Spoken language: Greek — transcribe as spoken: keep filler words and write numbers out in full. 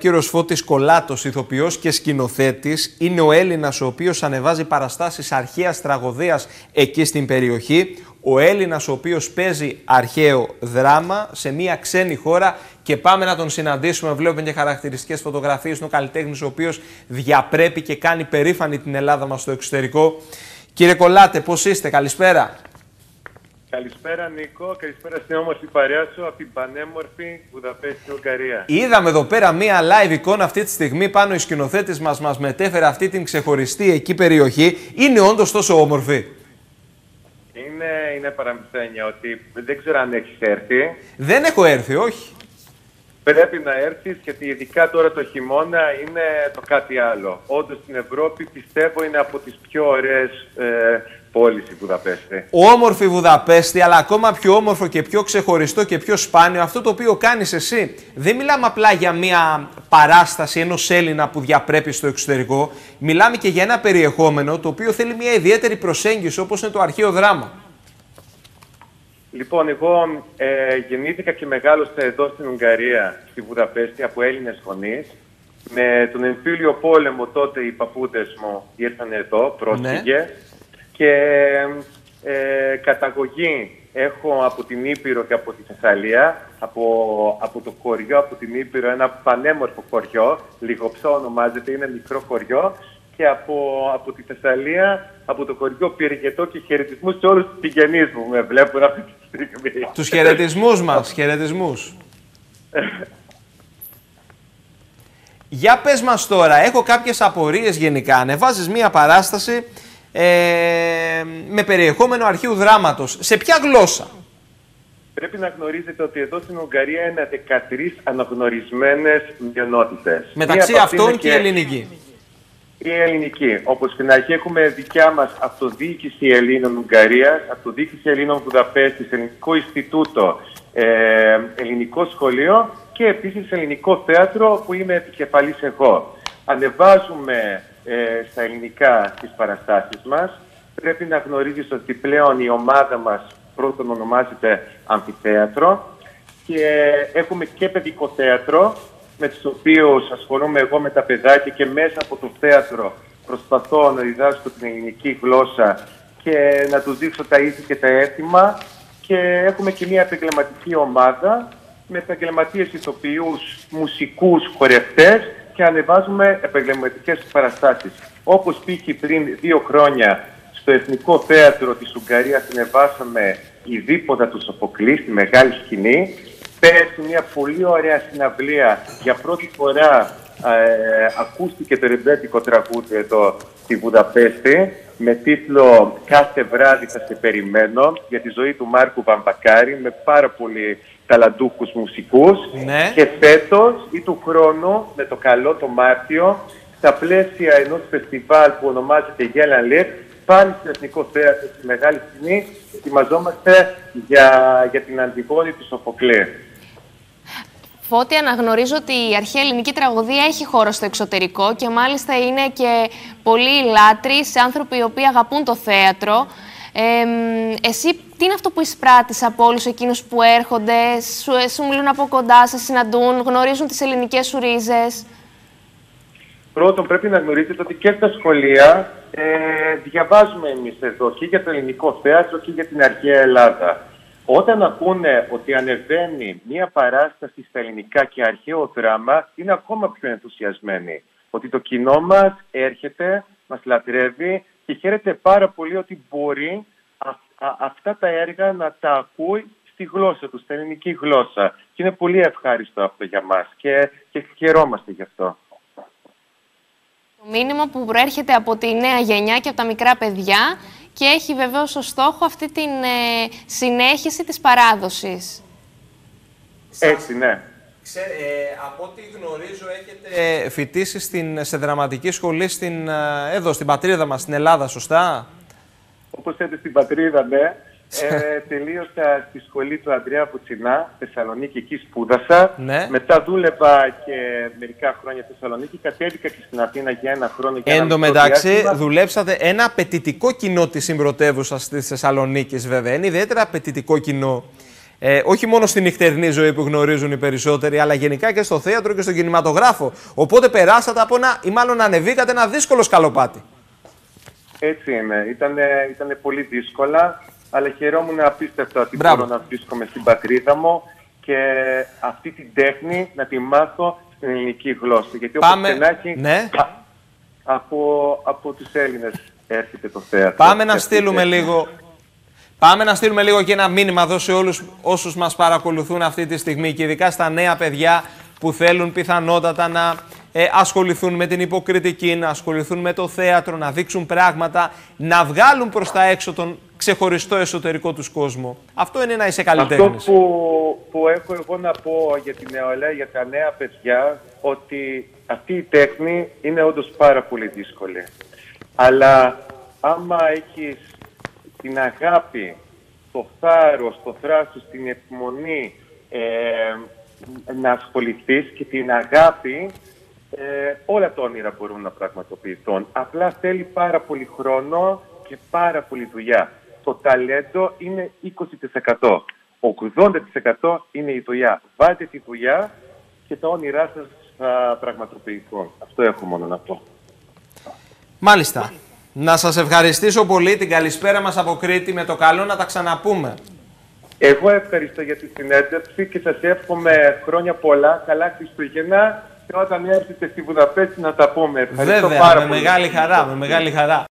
κύριος Φώτης Κολάτος, ηθοποιός και σκηνοθέτης. Είναι ο Έλληνας ο οποίος ανεβάζει παραστάσεις αρχαίας τραγωδίας εκεί στην περιοχή. Ο Έλληνας ο οποίος παίζει αρχαίο δράμα σε μια ξένη χώρα και πάμε να τον συναντήσουμε. Βλέπουμε και χαρακτηριστικές φωτογραφίες. Είναι ο καλλιτέχνης ο οποίος διαπρέπει και κάνει περήφανη την Ελλάδα μας στο εξωτερικό. Κύριε Κολάτε, πώς είστε, καλησπέρα. Καλησπέρα Νίκο, καλησπέρα στην όμορφη παρέα σου από την πανέμορφη Βουδαπέστη, Ουγγαρία. Είδαμε εδώ πέρα μία live εικόνα αυτή τη στιγμή, πάνω η σκηνοθέτης μας μας μετέφερε αυτή την ξεχωριστή εκεί περιοχή. Είναι όντως τόσο όμορφη? Είναι, είναι παραμυθένια ότι δεν ξέρω αν έχεις έρθει. Δεν έχω έρθει, όχι. Πρέπει να έρθεις, γιατί ειδικά τώρα το χειμώνα είναι το κάτι άλλο. Όντως στην Ευρώπη πιστεύω είναι από τις πιο ωραίες ε, πόλεις η Βουδαπέστη. Όμορφη Βουδαπέστη, αλλά ακόμα πιο όμορφο και πιο ξεχωριστό και πιο σπάνιο αυτό το οποίο κάνεις εσύ. Δεν μιλάμε απλά για μια παράσταση ενός Έλληνα που διαπρέπει στο εξωτερικό. Μιλάμε και για ένα περιεχόμενο το οποίο θέλει μια ιδιαίτερη προσέγγιση, όπως είναι το αρχαίο δράμα. Λοιπόν, εγώ ε, γεννήθηκα και μεγάλωσα εδώ στην Ουγγαρία, στη Βουδαπέστη, από Έλληνες γονείς. Με τον εμφύλιο πόλεμο τότε οι παππούδες μου ήρθαν εδώ, πρόσφυγες. Ναι. Και ε, καταγωγή έχω από την Ήπειρο και από τη Θεσσαλία, από, από το χωριό, από την Ήπειρο, ένα πανέμορφο χωριό, Λιγοψό ονομάζεται, είναι μικρό χωριό. Και από, από τη Θεσσαλία, από το χωριό Πυργετό, και χαιρετισμούς σε όλους τους συγγενείς μου με βλέπουν αυτή τη στιγμή. Τους χαιρετισμούς μας, χαιρετισμούς. Για πες μας τώρα, έχω κάποιες απορίες γενικά. Ανεβάζεις μία παράσταση ε, με περιεχόμενο αρχαίου δράματος. Σε ποια γλώσσα? Πρέπει να γνωρίζετε ότι εδώ στην Ουγγαρία είναι δεκατρείς αναγνωρισμένες μειονότητες. Μεταξύ αυτών και η ελληνική. Η ελληνική. Όπως στην αρχή έχουμε δικιά μας αυτοδιοίκηση Ελλήνων Ουγγαρίας, αυτοδιοίκηση Ελλήνων Βουδαπέστης, Ελληνικό Ινστιτούτο, ε, Ελληνικό Σχολείο και επίσης Ελληνικό Θέατρο που είμαι επικεφαλής εγώ. Ανεβάζουμε ε, στα ελληνικά τις παραστάσεις μας. Πρέπει να γνωρίζεις ότι πλέον η ομάδα μας πρώτον ονομάζεται Αμφιθέατρο και έχουμε και παιδικό θέατρο, με τους οποίους ασχολούμαι εγώ με τα παιδάκια και μέσα από το θέατρο προσπαθώ να διδάσκω την ελληνική γλώσσα και να τους δείξω τα ήθη και τα έθιμα. Και έχουμε και μια επαγγελματική ομάδα με επαγγελματίες ηθοποιούς, μουσικούς, χορευτές και ανεβάζουμε επαγγελματικές παραστάσεις. Όπως π.χ. πριν δύο χρόνια στο Εθνικό Θέατρο της Ουγγαρίας ανεβάσαμε η Δίποδα του Σοφοκλή στη μεγάλη σκηνή. Πέρσι μια πολύ ωραία συναυλία, για πρώτη φορά ε, ακούστηκε το ρεμπέτικο τραγούδι εδώ στη Βουδαπέστη με τίτλο «Κάθε βράδυ θα σε περιμένω», για τη ζωή του Μάρκου Βαμβακάρη με πάρα πολύ ταλαντούχους μουσικούς. Ναι. Και φέτος ή του χρόνου, με το καλό το Μάρτιο, στα πλαίσια ενός φεστιβάλ που ονομάζεται Γέλαν Λιρ, πάλι στο Εθνικό Θέατρο στη μεγάλη σκηνή, ετοιμαζόμαστε για, για την Αντιγόνη του Σοφοκλή. Φώτη, αναγνωρίζω ότι η αρχαία ελληνική τραγωδία έχει χώρο στο εξωτερικό και μάλιστα είναι και πολλοί λάτρεις, άνθρωποι οι οποίοι αγαπούν το θέατρο. Ε, εσύ τι είναι αυτό που εισπράττεις από όλους εκείνους που έρχονται, σου, σου μιλούν από κοντά, σε συναντούν, γνωρίζουν τις ελληνικές σου ρίζες? Πρώτον, πρέπει να γνωρίζετε ότι και στα σχολεία ε, διαβάζουμε εμείς εδώ και για το ελληνικό θέατρο και για την αρχαία Ελλάδα. Όταν ακούνε ότι ανεβαίνει μία παράσταση στα ελληνικά και αρχαίο δράμα, είναι ακόμα πιο ενθουσιασμένοι. Ότι το κοινό μας έρχεται, μας λατρεύει και χαίρεται πάρα πολύ ότι μπορεί α, α, αυτά τα έργα να τα ακούει στη γλώσσα του, στην ελληνική γλώσσα. Και είναι πολύ ευχάριστο αυτό για μας και, και χαιρόμαστε γι' αυτό. Το μήνυμα που προέρχεται από τη νέα γενιά και από τα μικρά παιδιά και έχει βεβαίως ως στόχο αυτή την ε, συνέχιση της παράδοσης. Έτσι, ναι. Ξέρε, ε, από ό,τι γνωρίζω έχετε φοιτήσει στην, σε δραματική σχολή στην, εδώ, στην πατρίδα μας, στην Ελλάδα, σωστά? Όπως λέτε, στην πατρίδα, ναι. Ε, τελείωσα στη σχολή του Ανδρέα Πουτσινά, Θεσσαλονίκη, εκεί σπούδασα. Ναι. Μετά δούλευα και μερικά χρόνια στη Θεσσαλονίκη. Κατέβηκα και στην Αθήνα για ένα χρόνο. Για Εν τω μεταξύ, δουλέψατε ένα απαιτητικό κοινό της συμπρωτεύουσας της Θεσσαλονίκης, βέβαια. Είναι ιδιαίτερα απαιτητικό κοινό. Ε, όχι μόνο στην νυχτερινή ζωή που γνωρίζουν οι περισσότεροι, αλλά γενικά και στο θέατρο και στον κινηματογράφο. Οπότε περάσατε από ένα, ή μάλλον ανεβήκατε ένα δύσκολο σκαλοπάτι. Έτσι είναι. Ήτανε, ήτανε πολύ δύσκολα, αλλά χαιρόμουν απίστευτα ότι μπορώ να βρίσκομαι στην πατρίδα μου και αυτή την τέχνη να τη μάθω στην ελληνική γλώσσα. Γιατί Πάμε... όπως και να έχει, ναι. α, από, από τους Έλληνες έρχεται το θέατρο. Πάμε να στείλουμε λίγο... Πάμε να στείλουμε λίγο και ένα μήνυμα εδώ σε όλους όσους μας παρακολουθούν αυτή τη στιγμή και ειδικά στα νέα παιδιά που θέλουν πιθανότατα να ε, ασχοληθούν με την υποκριτική, να ασχοληθούν με το θέατρο, να δείξουν πράγματα, να βγάλουν προς τα έξω τον ξεχωριστό εσωτερικό τους κόσμο. Αυτό είναι να είσαι καλλιτέχνης. Αυτό που, που έχω εγώ να πω για την νεολαία, για τα νέα παιδιά, ότι αυτή η τέχνη είναι όντως πάρα πολύ δύσκολη. Αλλά άμα έχεις την αγάπη, το θάρρος, το θράσος, την επιμονή ε, να ασχοληθείς και την αγάπη, ε, όλα τα όνειρα μπορούν να πραγματοποιηθούν. Απλά θέλει πάρα πολύ χρόνο και πάρα πολύ δουλειά. Το ταλέντο είναι είκοσι τοις εκατό. ογδόντα τοις εκατό είναι η δουλειά. Βάλτε τη δουλειά και τα όνειρά σας θα πραγματοποιηθούν. Αυτό έχω μόνο να πω. Μάλιστα. Να σας ευχαριστήσω πολύ, την καλησπέρα μας από Κρήτη, με το καλό να τα ξαναπούμε. Εγώ ευχαριστώ για τη συνέντευξη και σας εύχομαι χρόνια πολλά, καλά Χριστούγεννα και όταν έρθετε στη Βουδαπέστη να τα πούμε. Ευχαριστώ Βέβαια, πάρα με πολύ. μεγάλη χαρά, με μεγάλη χαρά.